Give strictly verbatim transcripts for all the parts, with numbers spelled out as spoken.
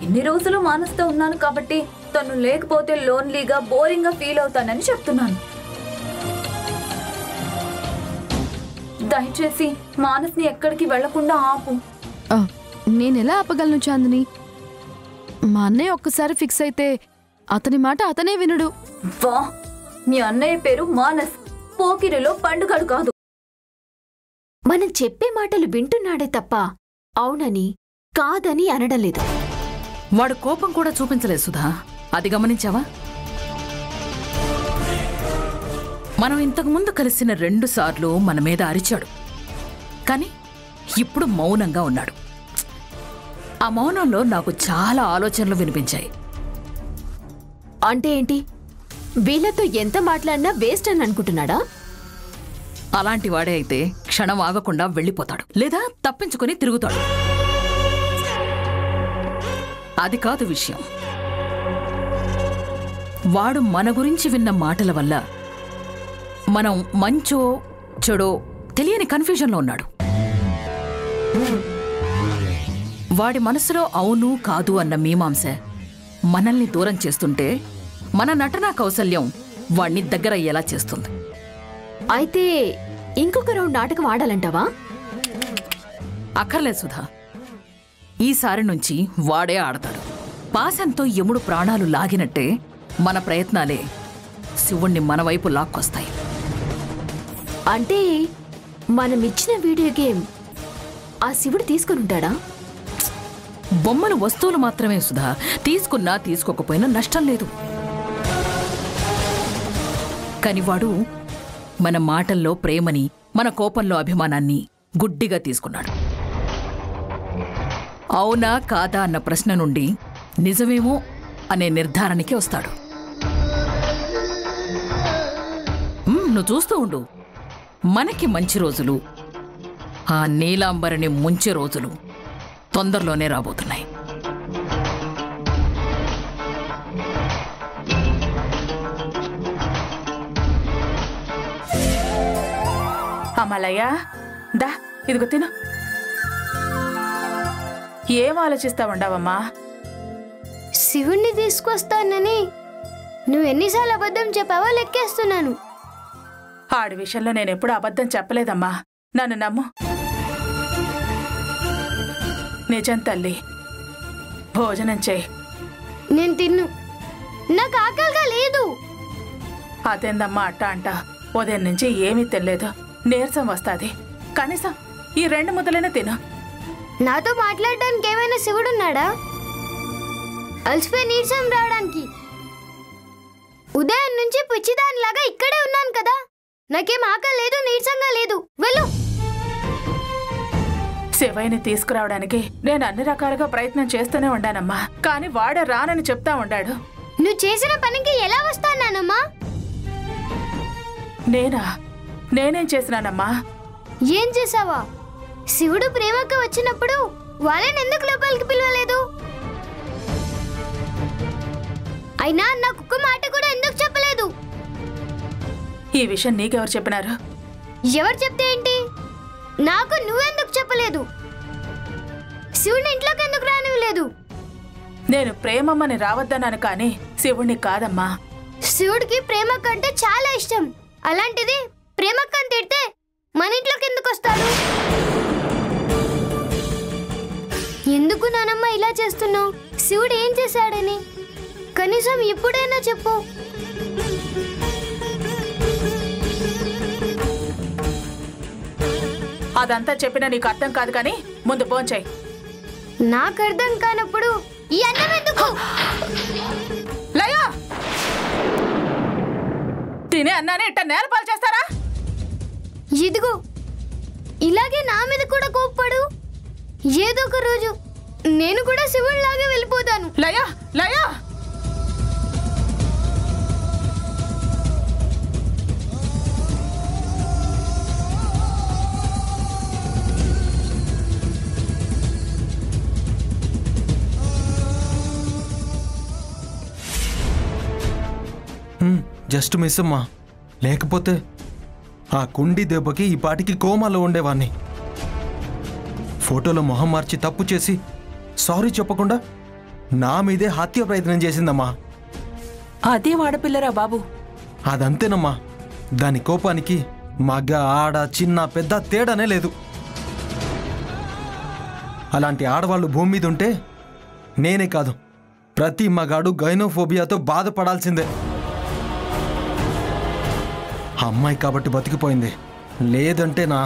ఇన్ని రోజులు మానస్తో ఉన్నాను కాబట్టి తను లేకపోతే లోన్లీగా బోరింగ్గా ఫీల్ అవుతానని చెప్తున్నాను. దయచేసి మానస్ని ఎక్కడికి వెళ్లకుండా ఆపు. నేనెలా ఆపగలను చాందిని? మా అన్నయ్య ఒక్కసారి ఫిక్స్ అయితే అతని మాట అతనే వినడు. వా, మీ అన్నయ్య పేరు మానస్, పోకిరిలో పండుగడు కాదు. మనం చెప్పే మాటలు వింటున్నాడే తప్ప అవునని కాదని అనడం లేదు. వాడు కోపం కూడా చూపించలేదు సుధా, అది గమనించావా? మనం ఇంతకుముందు కలిసిన రెండు సార్లు మన మీద అరిచాడు, కానీ ఇప్పుడు మౌనంగా ఉన్నాడు. ఆ మౌనంలో నాకు చాలా ఆలోచనలు వినిపించాయి. అంటే ఏంటి? వీళ్ళతో ఎంత మాట్లాడినా వేస్ట్ అని అనుకుంటున్నాడా? అలాంటి వాడే అయితే క్షణం ఆగకుండా వెళ్ళిపోతాడు, లేదా తప్పించుకొని తిరుగుతాడు. అది కాదు విషయం. వాడు మన గురించి విన్న మాటల వల్ల మనం మంచో చెడో తెలియని కన్ఫ్యూజన్లో ఉన్నాడు. వాడి మనసులో అవును కాదు అన్న మీమాంస మనల్ని దూరం చేస్తుంటే మన నటనా కౌశల్యం వాణ్ణి దగ్గరయ్యేలా చేస్తుంది. అయితే ఇంకొక రౌండ్ నాటకం ఆడాలంటావా? అక్కర్లేదు సుధా, ఈసారి నుంచి వాడే ఆడతాడు. పాశంతో యముడు ప్రాణాలు లాగినట్టే మన ప్రయత్నాలే శివుణ్ణి మన వైపు లాక్కొస్తాయి. అంటే మనమిచ్చిన వీడియో గేమ్ ఆ శివుడు తీసుకునుంటాడా? బొమ్మలు వస్తువులు మాత్రమే సుధా, తీసుకున్నా తీసుకోకపోయినా నష్టం లేదు. కాని వాడు మన మాటల్లో ప్రేమని, మన కోపంలో అభిమానాన్ని గుడ్డిగా తీసుకున్నాడు. అవునా కాదా అన్న ప్రశ్న నుండి నిజమేమో అనే నిర్ధారణకి వస్తాడు. నువ్వు చూస్తూ ఉండు, మనకి మంచి రోజులు, ఆ నీలాంబరిని ముంచే రోజులు తొందరలోనే రాబోతున్నాయి. అమలయ్య, దా ఇదిగో తిను. ఏం ఆలోచిస్తా ఉండవమ్మా? శివుణ్ణి తీసుకొస్తానని నువ్వు ఎన్నిసార్లు అబద్ధం చెప్పావో లెక్కేస్తున్నాను. ఆడి విషయంలో నేనెప్పుడు అబద్ధం చెప్పలేదమ్మా, నన్ను నమ్ము. నిజం తల్లి, భోజనం చేయి. నేను తిన్ను, నాకు ఆకలిగా లేదు. అదేందమ్మా అట్ట అంట? ఉదయం నుంచి ఏమీ తెలియదు, నీరసం వస్తుంది. కనీసం ఈ రెండు ముద్దలైనా తిను. నాతో మాట్లాడడానికి ఏమైనా శివుడున్నాడా? అలసిపోయి నీరసం రావడానికి. ఉదయం నుంచి పిచ్చిదానిలాగా ఇక్కడే ఉన్నాను కదా, నాకేం ఆకలి లేదు, నీరసంగా లేదు. వెళ్ళు. శివయ్యని తీసుకురావడానికి నేను అన్ని రకాలుగా ప్రయత్నం చేస్తూనే ఉండానమ్మా, కానీ వాడే రానని చెప్తా ఉండాడు. నువ్వు చేసిన పనికి ఎలా వస్తానమ్మా? నేనా? నేనేం చేసినానమ్మా? ఏం చేసావా? శివుడు ప్రేమకు వచ్చినప్పుడు వాళ్ళని ఎందుకు లోపలికి పిలవలేదు? అయినా నాకు ఒక్క మాట కూడా ఎందుకు చెప్పలేదు? ఈ విషయం నీకెవరు చెప్పినారు? ఎవరు చెప్తే ఏంటి, నాకు నువ్వెందుకు చెప్పలేదు? శివుడిని ఇంట్లోకి ఎందుకు రానివ్వలేదు? నేను ప్రేమమ్మని రావద్దన్నాను, కానీ శివుణ్ణి కాదమ్మా. శివుడికి ప్రేమ కంటే చాలా ఇష్టం, అలాంటిది ప్రేమక్కని తిడితే మన ఇంట్లోకి ఎందుకు వస్తాడు? ఎందుకు నానమ్మ ఇలా చేస్తున్నావు? శివుడు ఏం చేశాడని కనీసం ఇప్పుడైనా చెప్పు. అదంతా చెప్పినా నీకు అర్థం కాదు, కానీ ముందు భోంచేయి. నాకు అర్థం కానప్పుడు ఈ అన్నం ఎందుకు? లయా, తినే అన్నానే ఇట్ట నేలపాలు చేస్తారా? ఇదిగో ఇలాగే నా మీద కూడా కోప్పడు. ఏదో ఒక రోజు నేను కూడా శివుడిలాగే వెళ్ళిపోతాను. లయా, లయా, జస్ట్ మిస్ అమ్మా, లేకపోతే ఆ కుండి దెబ్బకి ఈ పాటికి కోమాలో ఉండేవాణ్ణి. ఫోటోలో మొహం మార్చి తప్పు చేసి సారీ చెప్పకుండా నా మీదే హత్య ప్రయత్నం చేసిందమ్మా. అదే ఆడపిల్లరా బాబు. అదంతేనమ్మా. దాని కోపానికి మగ ఆడ చిన్న పెద్ద తేడానే లేదు. అలాంటి ఆడవాళ్ళు భూమి మీద ఉంటే నేనే కాదు, ప్రతి మగాడు గైనోఫోబియాతో బాధపడాల్సిందే. అమ్మాయి కాబట్టి బతికిపోయింది, లేదంటే నా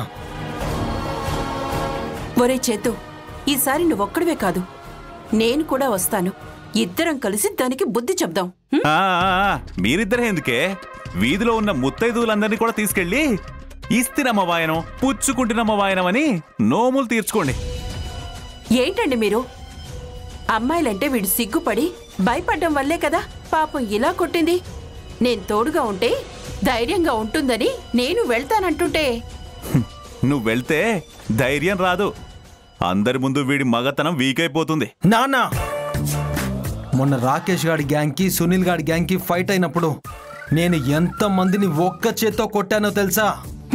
ఒరే చేతు, ఈసారి నువ్వొక్కడివే కాదు, నేను కూడా వస్తాను. ఇద్దరం కలిసి దానికి బుద్ధి చెప్దాం. హ్మ్? ఆ, ఆ, ఆ, మీరిద్దరే ఎందుకే? వీధిలో ఉన్న ముత్తైదువులందరినీ కూడా తీసుకెళ్లి ఇస్తినమ్మ వాయనం పుచ్చుకుంటున్నమ్మ వాయనం అని నోములు తీర్చుకోండి. ఏంటండి మీరు? అమ్మాయిలంటే వీడు సిగ్గుపడి భయపడ్డం వల్లే కదా పాపం ఇలా కొట్టింది. నేను తోడుగా ఉంటే ధైర్యంగా ఉంటుందని నేను వెళ్తానంటుంటే. నువ్వు వెళ్తే ధైర్యం రాదు, అందరి ముందు వీడి మగతనం వీక్ అయిపోతుంది. నానా, మొన్న రాకేష్ గాడి గ్యాంగ్కి సునీల్ గాడి గ్యాంగ్కి ఫైట్ అయినప్పుడు నేను ఎంత మందిని ఒక్క చేత్తో కొట్టానో తెలుసా?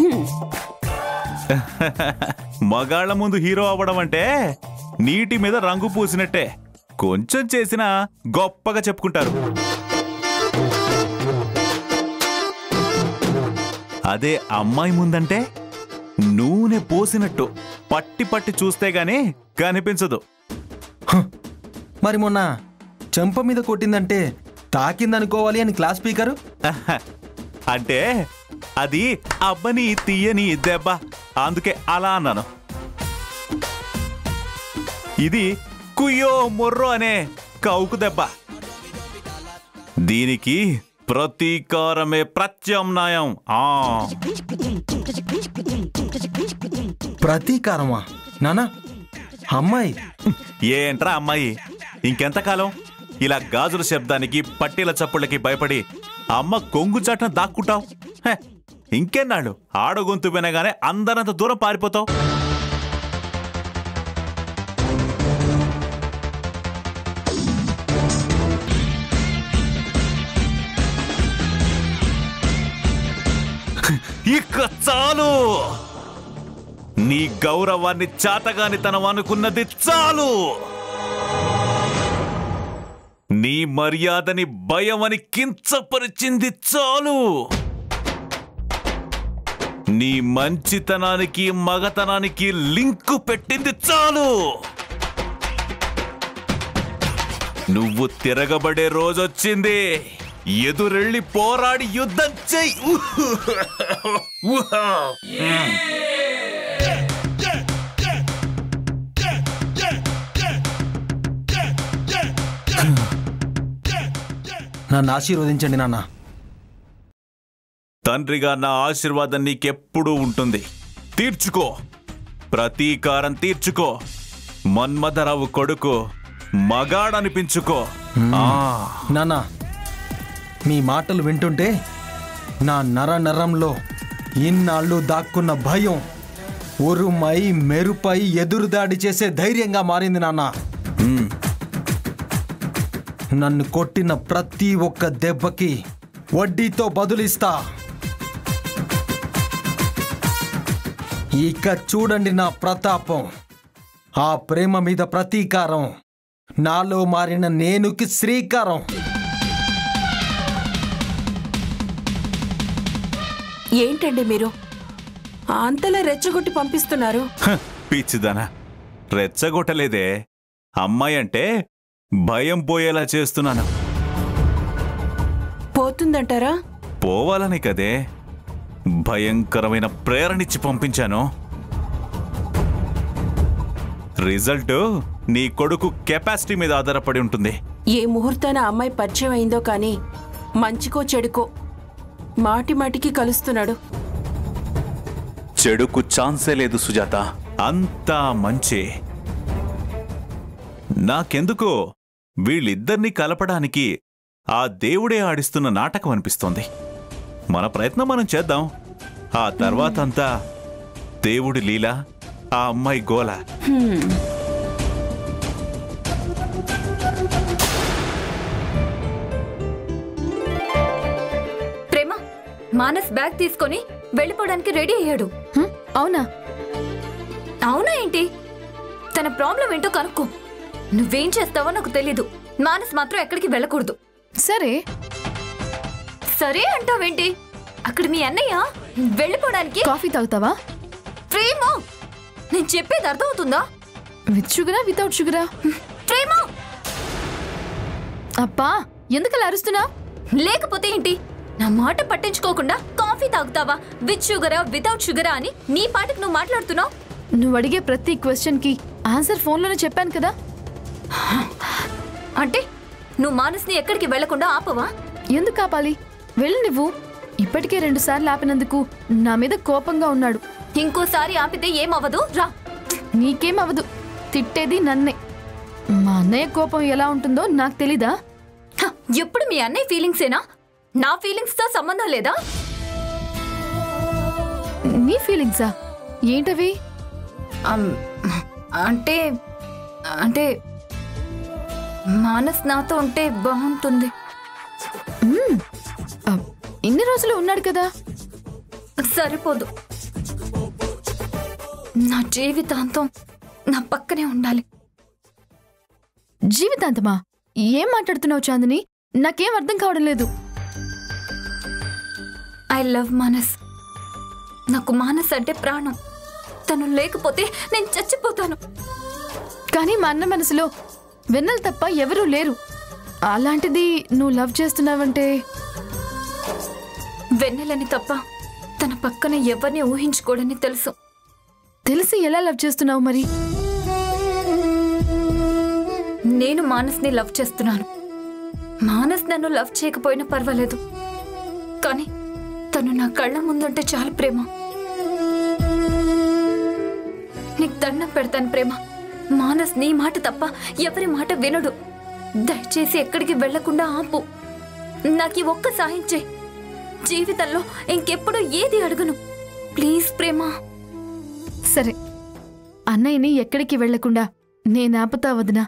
మగాళ్ల ముందు హీరో అవ్వడం అంటే నీటి మీద రంగు పూసినట్టే, కొంచెం చేసినా గొప్పగా చెప్పుకుంటారు. అదే అమ్మాయి ముందంటే నూనె పోసినట్టు పట్టి పట్టి చూస్తే గానీ కనిపించదు. మరి మొన్న చెంప మీద కొట్టిందంటే తాకిందనుకోవాలి అని క్లాస్ స్పీకరు. అంటే అది అబ్బని తీయని దెబ్బ, అందుకే అలా అన్నాను. ఇది కుయ్యో మొర్రో అనే కౌకు దెబ్బ. దీనికి ప్రతీకారమే ప్రత్యామ్నాయం. ఆ ప్రతీకారమా నానా? అమ్మాయి ఏంట్రా అమ్మాయి? ఇంకెంతకాలం ఇలా గాజుల శబ్దానికి పట్టీల చప్పుళ్ళకి భయపడి అమ్మ కొంగు చాటున దాక్కుంటావు? ఇంకెన్నాళ్ళు ఆడగొంతు వినగానే అందరంత దూరం పారిపోతావు? ఇక చాలు, నీ గౌరవాన్ని చాతగానితనం అనుకున్నది చాలు, నీ మర్యాదని భయమని కించపరిచింది చాలు, నీ మంచితనానికి మగతనానికి లింకు పెట్టింది చాలు. నువ్వు తిరగబడే రోజొచ్చింది. ఎదురెళ్ళి పోరాడి యుద్ధం చెయ్యి. నన్ను ఆశీర్వదించండి నాన్న. తండ్రిగా నా ఆశీర్వాదం నీకెప్పుడూ ఉంటుంది. తీర్చుకో, ప్రతీకారం తీర్చుకో. మన్మథరావు కొడుకు మగాడనిపించుకో. నాన్న, మీ మాటలు వింటుంటే నా నర నరంలో ఇన్నాళ్ళు దాక్కున్న భయం ఉరుమై మెరుపై ఎదురుదాడి చేసే ధైర్యంగా మారింది నాన్న. నన్ను కొట్టిన ప్రతి ఒక్క దెబ్బకి వడ్డీతో బదులిస్తా. ఇక చూడండి నా ప్రతాపం. ఆ ప్రేమ మీద ప్రతీకారం, నాలో మారిన నేనుకి శ్రీకారం. ఏంటండి మీరు అంతలా రెచ్చగొట్టి పంపిస్తున్నారు? పిచ్చిదానా, రెచ్చగొట్టలేదే. అమ్మాయి అంటే భయం పోయేలా చేస్తున్నాను. పోతుందంటారా? పోవాలని కదే భయంకరమైన ప్రేరణిచ్చి పంపించాను. రిజల్ట్ నీ కొడుకు కెపాసిటీ మీద ఆధారపడి ఉంటుంది. ఏ ముహూర్తాన అమ్మాయి పరిచయం అయిందో కానీ మంచికో చెడుకో మాటి మాటికి కలుస్తున్నాడు. చెడుకు ఛాన్సే లేదు సుజాత, అంతా మంచి. నాకెందుకో వీళ్ళిద్దరినీ కలపడానికి ఆ దేవుడే ఆడిస్తున్న నాటకం అనిపిస్తోంది. మన ప్రయత్నం మనం చేద్దాం. ఆ తర్వాత అంతా దేవుడి లీల, ఆ అమ్మాయి గోల. ప్రేమ, మానస్ బ్యాగ్ తీసుకొని వెళ్ళిపోవడానికి రెడీ అయ్యాడు. అవునా? అవునా ఏంటి? తన ప్రాబ్లం ఏంటో కనుక్కో. నువ్వేం చేస్తావో నాకు తెలీదు. మానస్ మాత్రం ఎక్కడికి వెళ్ళకూడదు. సరే సరే అంటావేంటి? అక్కడ మీ అన్నయ్య వెళ్ళిపోవడానికి కాఫీ తాగుతావా? ప్రేమ, నేను చెప్పేది అర్థమవుతుందా? With షుగరా without షుగరా? ప్రేమ, అప్పా ఎందుకలా అరుస్తున్నా? లేకపోతే ఏంటి? నా మాట పట్టించుకోకుండా కాఫీ తాగుతావా విత్ షుగరా వితౌట్ షుగరా అని నీ పాటకు నువ్వు మాట్లాడుతున్నావు. నువ్వు అడిగే ప్రతి క్వశ్చన్ కి ఆన్సర్ ఫోన్లోనే చెప్పాను కదా. అంటే నువ్వు మానస్ని ఎక్కడికి వెళ్లకుండా ఆపవా? ఎందుకు ఆపాలి? వెళ్ళు నువ్వు. ఇప్పటికే రెండు సార్లు ఆపినందుకు నా మీద కోపంగా ఉన్నాడు. ఇంకోసారి ఆపితే ఏమవ్వదు, రా. నీకేం అవదు, తిట్టేది నన్నే. మా అన్నయ్య కోపం ఎలా ఉంటుందో నాకు తెలీదా? హ, ఎప్పుడు మీ అన్నయ్య ఫీలింగ్సేనా? నా ఫీలింగ్స్ తో సంబంధం లేదా? నీ ఫీలింగ్సా? ఏంటవి? అంటే అంటే మానస్ నాతో ఉంటే బాగుంటుంది. మ్మ్. ఆ, ఇన్ని రోజులు ఉన్నాడు కదా. సరిపోదు, నా జీవితాంతం నా పక్కనే ఉండాలి. జీవితాంతమా? ఏం మాట్లాడుతున్నావు చాందిని? నాకేం అర్థం కావడం లేదు. I love Manas. నాకు మానస్ అంటే ప్రాణం. తను లేకపోతే నేను చచ్చిపోతాను. కానీ మా అన్న మనసులో వెన్నెల తప్ప ఎవరూ లేరు. అలాంటిది నువ్వు లవ్ చేస్తున్నావంటే? వెన్నెలని తప్ప తన పక్కన ఎవరిని ఊహించుకోడని తెలుసు. తెలిసి ఎలా లవ్ చేస్తున్నావు మరి? నేను మానస్ని లవ్ చేస్తున్నాను. మానస్ నన్ను లవ్ చేయకపోయినా పర్వాలేదు, కానీ తను నా కళ్ళ ముందుంటే చాలు ప్రేమ. నీకు దండం పెడతాను ప్రేమ. మానస్ నీ మాట తప్ప ఎవరి మాట వినడు. దయచేసి ఎక్కడికి వెళ్లకుండా ఆపు. నాకు ఈ ఒక్క సాయం చేయి. జీవితంలో ఇంకెప్పుడు ఏది అడగను. ప్లీజ్ ప్రేమ. సరే, అన్నయ్యని ఎక్కడికి వెళ్లకుండా నేను ఆపుతా వదినా.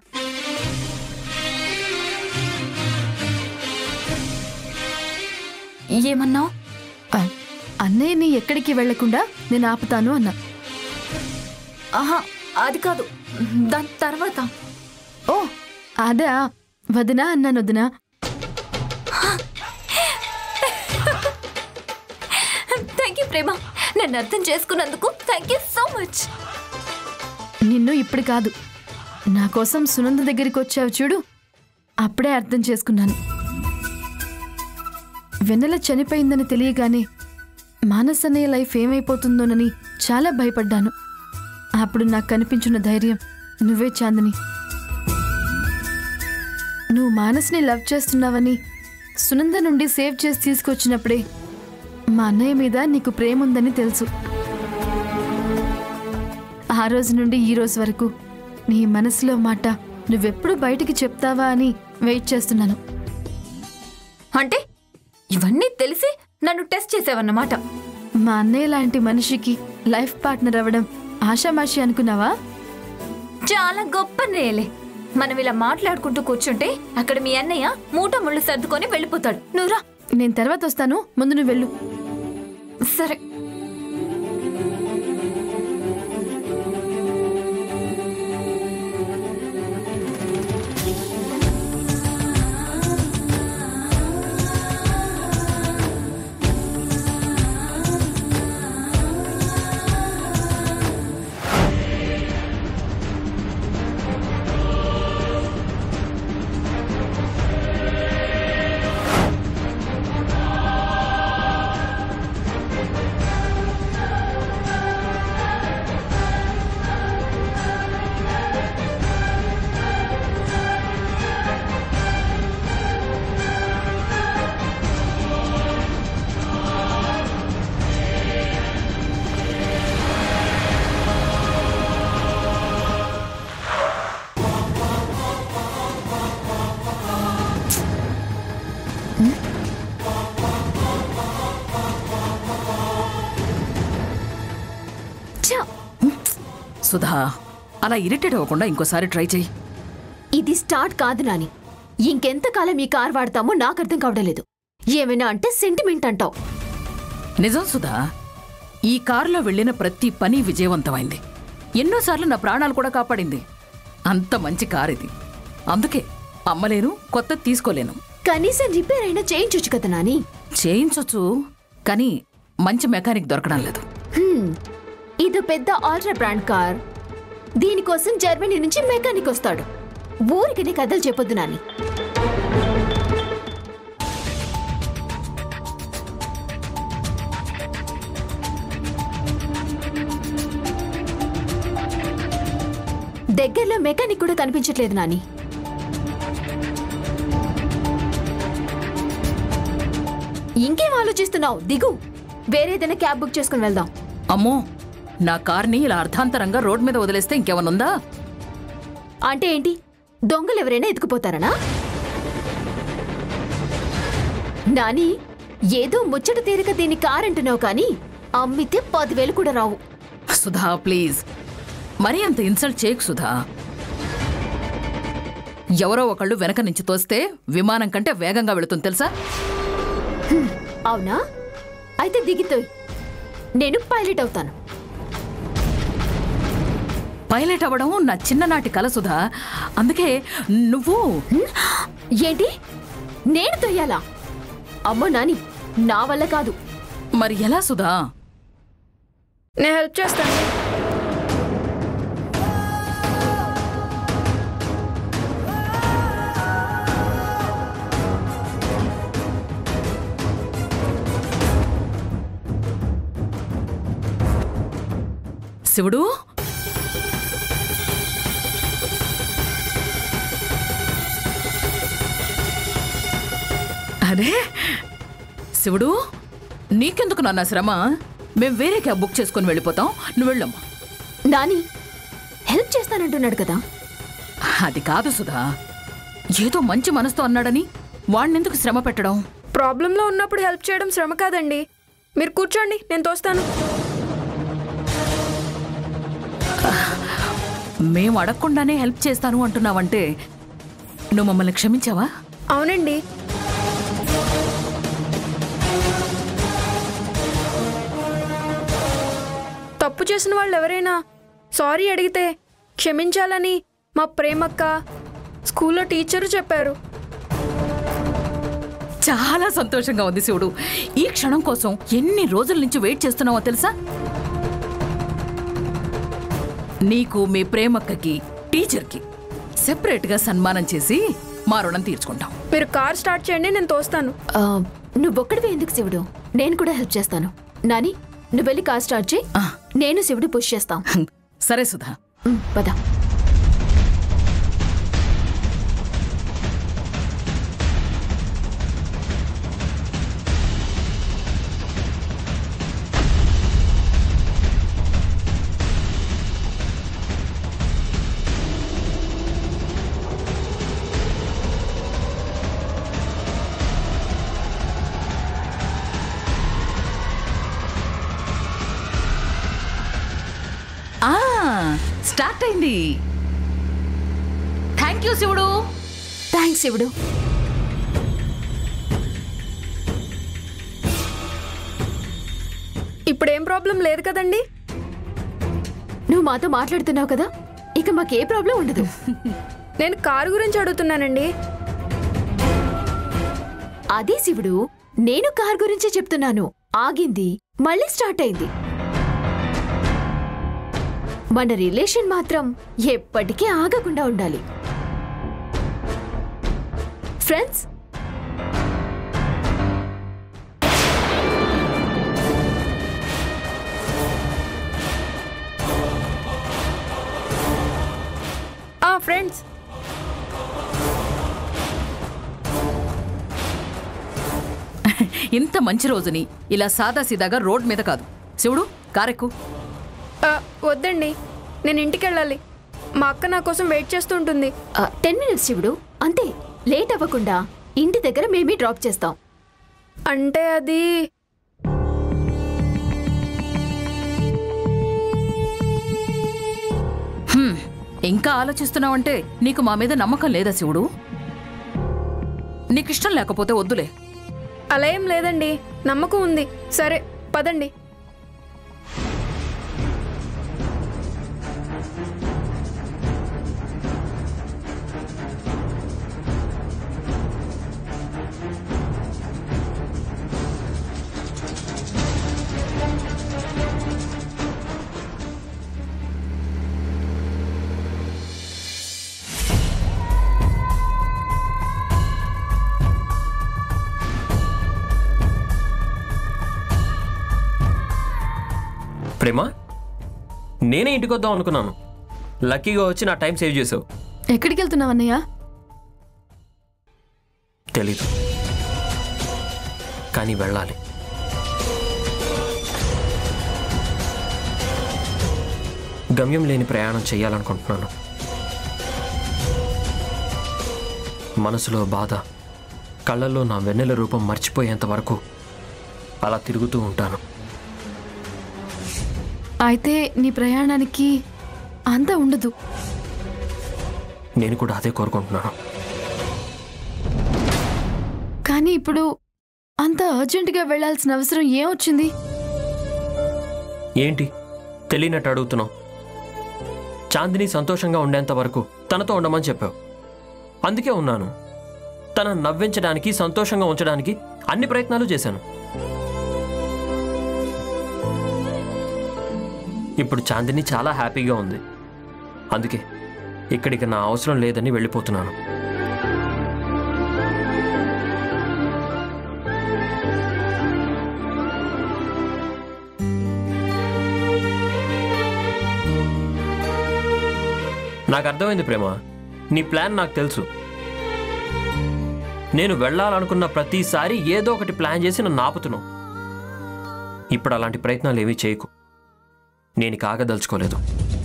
ఏమన్నావు? అన్నయ్యని ఎక్కడికి వెళ్లకుండా నేను ఆపుతాను అన్నా. ఆహా, అది కాదు, దాని తర్వాత. ఓ అదా, వదినా అన్నాను. వదినా, థ్యాంక్ యూ ప్రేమ. నన్ను అర్థం చేసుకున్నందుకు థ్యాంక్ యూ సో మచ్. నిన్ను ఇప్పుడు కాదు, నా కోసం సునంద దగ్గరికి వచ్చావు చూడు, అప్పుడే అర్థం చేసుకున్నాను. వెన్నెల చనిపోయిందని తెలియగానే మానస్ అనే లైఫ్ ఏమైపోతుందోనని చాలా భయపడ్డాను. అప్పుడు నాకు కనిపించిన ధైర్యం నువ్వే చాందిని. నువ్వు మానస్ని లవ్ చేస్తున్నావని సునంద నుండి సేవ్ చేసి తీసుకొచ్చినప్పుడే మా అన్నయ్య మీద నీకు ప్రేమ ఉందని తెలుసు. ఆ రోజు నుండి ఈ రోజు వరకు నీ మనసులో మాట నువ్వెప్పుడు బయటికి చెప్తావా అని వెయిట్ చేస్తున్నాను. అంటే ఇవన్నీ తెలిసి నన్ను టెస్ట్ చేసావన్నమాట. మా అన్నయ్య లాంటి మనిషికి లైఫ్ పార్ట్నర్ అవ్వడం ఆషామాషి అనుకున్నావా? చాలా గొప్ప నేలే. మనం ఇలా మాట్లాడుకుంటూ కూర్చుంటే అక్కడ మీ అన్నయ్య మూట ముళ్ళు సర్దుకొని వెళ్ళిపోతాడు. నువ్వురా. నేను తర్వాత వస్తాను, ముందు నువ్వు వెళ్ళు. సరే. సుధా, అలా ఇరిటేట్ అవ్వకుండా ఇంకోసారి ట్రై చేయి. ఇది స్టార్ట్ కాదు నాని. ఇంకెంతకాలం ఈ కార్ వాడతామో నాకు అర్థం కావడం లేదు. ఏమైనా అంటే సెంటిమెంట్ అంటావు. నిజం సుధా, ఈ కారులో వెళ్ళిన ప్రతి పని విజయవంతమైంది. ఎన్నోసార్లు నా ప్రాణాలు కూడా కాపాడింది. అంత మంచి కారు ఇది. అందుకే అమ్మలేను, కొత్త తీసుకోలేను. కనీసం రిపేర్ అయినా చేయించొచ్చు కదా నాని. చేయించొచ్చు, కానీ మంచి మెకానిక్ దొరకడం లేదు. హ్మ్, ఇది పెద్ద ఆల్ట్రా బ్రాండ్ కార్. దీనికోసం జర్మనీ నుంచి మెకానిక్ వస్తాడు. ఊరికి నీ కథలు చెప్పొద్దు నాని. దగ్గరలో మెకానిక్ కూడా కనిపించట్లేదు నాని. ఇంకేం ఆలోచిస్తున్నావు? దిగు, వేరేదైనా క్యాబ్ బుక్ చేసుకుని వెళ్దాం. అమ్మో, నా కార్ని ఇలా అర్ధాంతరంగా రోడ్ మీద వదిలేస్తే ఇంకేమనుందా? అంటే ఏంటి, దొంగలు ఎవరైనా ఎత్తుకుపోతారనా? నాని, ఏదో ముచ్చట తీరిక దీన్ని కార్ అంటున్నావు, కానీ అమ్మితే పదివేలు కూడా రావు. సుధా ప్లీజ్, మరీ అంత ఇన్సల్ట్ చేయకు సుధా. ఎవరో ఒకళ్ళు వెనక నుంచి తోస్తే విమానం కంటే వేగంగా వెళుతుంది తెలుసా? అవునా? అయితే దిగితోయ్, నేను పైలట్ అవుతాను. పైలట్ అవ్వడం నా చిన్ననాటి కల సుధా. అందుకే నువ్వు... ఏంటి, నేను తొయ్యాలా? అమ్మో నాని, నా వల్ల కాదు. మరి ఎలా సుధా? నేను హెల్ప్ చేస్తాను. శివుడు, అరే శివుడు, నీకెందుకు నాన్న శ్రమ? మేం వేరే క్యాబ్ బుక్ చేసుకుని వెళ్ళిపోతాం, నువ్వు వెళ్ళమ్మా. నాని హెల్ప్ చేస్తానంటున్నాడు కదా. అది కాదు సుధా, ఏదో మంచి మనసుతో అన్నాడని వాణ్ణెందుకు శ్రమ పెట్టడం? ప్రాబ్లంలో ఉన్నప్పుడు హెల్ప్ చేయడం శ్రమ కాదండి. మీరు కూర్చోండి, నేను తోస్తాను. మేము అడగకుండానే హెల్ప్ చేస్తాను అంటున్నావంటే నువ్వు మమ్మల్ని క్షమించావా? అవునండి. తప్పు చేసిన వాళ్ళు ఎవరైనా సారీ అడిగితే క్షమించాలని మా ప్రేమక్క స్కూల్లో టీచరు చెప్పారు. చాలా సంతోషంగా ఉంది శివుడు. ఈ క్షణం కోసం ఎన్ని రోజుల నుంచి వెయిట్ చేస్తున్నావో తెలుసా? నీకు, మీ ప్రేమక్కకి, టీచర్కి సెపరేట్గా సన్మానం చేసి మా రుణం తీర్చుకుంటాం. మీరు కార్ స్టార్ట్ చేయండి, నేను తోస్తాను. నువ్వొక్కడివే ఎందుకు శివుడు? నేను కూడా హెల్ప్ చేస్తాను. నాని, నువ్వు వెళ్ళి కార్ స్టార్ట్ చేయి, నేను శివుడు పుష్ చేస్తాం. సరే సుధా, పద. స్టార్ట్ అయింది. థ్యాంక్ యూ శివుడు. థ్యాంక్స్ శివుడు. ఇప్పుడేం ప్రాబ్లం లేదు కదండి? నువ్వు మాతో మాట్లాడుతున్నావు కదా, ఇక మాకే ప్రాబ్లం ఉండదు. నేను కారు గురించి అడుగుతున్నానండి. అదే శివుడు, నేను కార్ గురించే చెప్తున్నాను. ఆగింది, మళ్ళీ స్టార్ట్ అయింది. మన రిలేషన్ మాత్రం ఎప్పటికీ ఆగకుండా ఉండాలి. ఫ్రెండ్స్, ఆ ఫ్రెండ్స్, ఇంత మంచి రోజుని ఇలా సాదా సీదాగా రోడ్ మీద కాదు. శివుడు, కారెక్కు. వద్దండి, నేను ఇంటికి వెళ్ళాలి. మా అక్క నా కోసం వెయిట్ చేస్తూ ఉంటుంది. టెన్ మినిట్స్ శివుడు, అంతే. లేట్ అవ్వకుండా ఇంటి దగ్గర మేమే డ్రాప్ చేస్తాం. అంటే అది ఇంకా ఆలోచిస్తున్నావంటే నీకు మా మీద నమ్మకం లేదా శివుడు? నీకిష్టం లేకపోతే వద్దులే. అలా ఏం లేదండి, నమ్మకం ఉంది. సరే పదండి. ప్రేమ, నేనే ఇంటికి వద్దాం అనుకున్నాను. లక్కీగా వచ్చి నా టైం సేవ్ చేసావు. ఎక్కడికి వెళ్తున్నావు అన్నయ్య? తెలీదు, కానీ వెళ్ళాలి. గమ్యం లేని ప్రయాణం చేయాలనుకుంటున్నాను. మనసులో బాధ, కళ్ళల్లో నా వెన్నెల రూపం మర్చిపోయేంత వరకు అలా తిరుగుతూ ఉంటాను. అయితే నీ ప్రయాణానికి అంత ఉండదు. నేను కూడా అదే కోరుకుంటున్నాను. కానీ ఇప్పుడు అంత అర్జెంటుగా వెళ్లాల్సిన అవసరం ఏమొచ్చింది? ఏంటి తెలియనట్టు అడుగుతున్నావు? చాందిని సంతోషంగా ఉండేంత వరకు తనతో ఉండమని చెప్పావు. అందుకే ఉన్నాను. తనను నవ్వించడానికి, సంతోషంగా ఉంచడానికి అన్ని ప్రయత్నాలు చేశాను. ఇప్పుడు చాందిని చాలా హ్యాపీగా ఉంది. అందుకే ఇక్కడికి నా అవసరం లేదని వెళ్ళిపోతున్నాను. నాకు అర్థమైంది ప్రేమ, నీ ప్లాన్ నాకు తెలుసు. నేను వెళ్ళాలనుకున్న ప్రతిసారి ఏదో ఒకటి ప్లాన్ చేసి నన్ను ఆపుతున్నావు. ఇప్పుడు అలాంటి ప్రయత్నాలు ఏమీ చేయకు. నేను కాగదలుచుకోలేదు.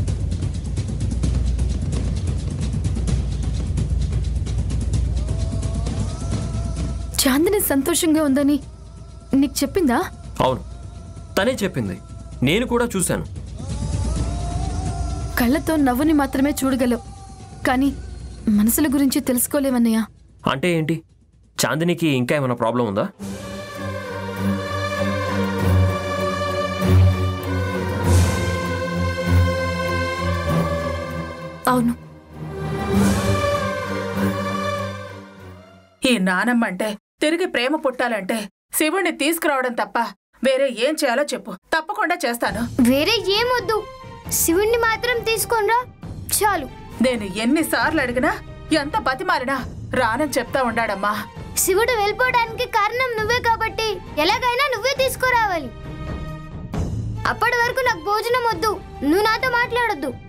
చాందిని సంతోషంగా ఉందని నీకు చెప్పిందా? అవును, తనే చెప్పింది. నేను కూడా చూశాను. కళ్ళతో నవ్వుని మాత్రమే చూడగలవు, కానీ మనసుల గురించి తెలుసుకోలేవన్నయ్యా. అంటే ఏంటి? చాందినికి ఇంకా ఏమైనా ప్రాబ్లం ఉందా? అవును. ఈ నానమ్మ అంటే తిరిగి ప్రేమ పుట్టాలంటే శివుణ్ణి తీసుకురావడం తప్ప వేరే ఏం చేయాలో చెప్పు, తప్పకుండా చేస్తాను. వేరే ఏమొద్దు, శివుణ్ణి మాత్రం తీసుకొనిరా చాలు. నేను ఎన్నిసార్లు అడిగినా, ఎంత బతిమాలినా రానని చెప్తా ఉండాడమ్మా. శివుడు వెళ్ళిపోవడానికి కారణం నువ్వే కాబట్టి ఎలాగైనా నువ్వే తీసుకురావాలి. అప్పటి వరకు నాకు భోజనం వద్దు, నువ్వు నాతో మాట్లాడొద్దు.